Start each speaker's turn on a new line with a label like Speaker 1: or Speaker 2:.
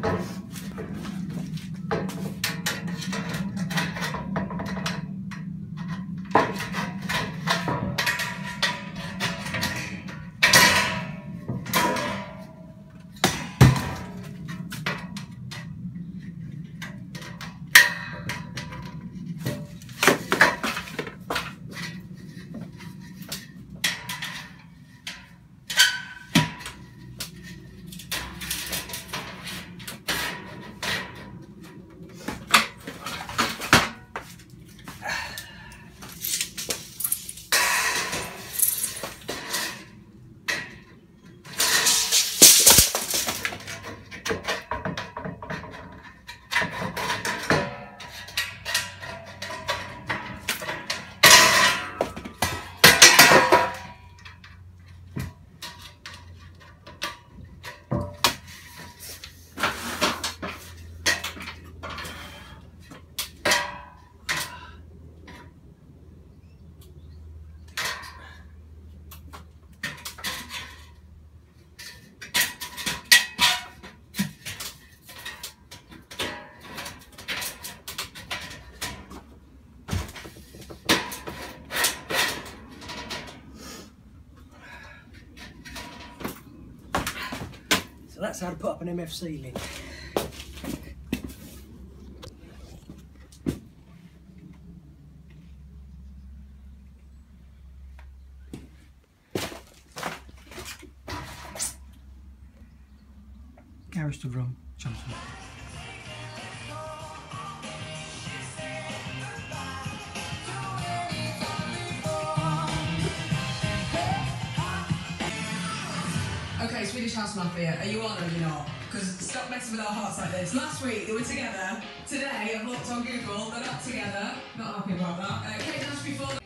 Speaker 1: So that's how to put up an MFC link. Garage to room, Johnson.
Speaker 2: Okay, Swedish House Mafia, are you on or are you not? Because stop messing with our hearts like this. Last week they were together. Today I've looked on Google, they're not together. Not happy about that. Kate Nash before.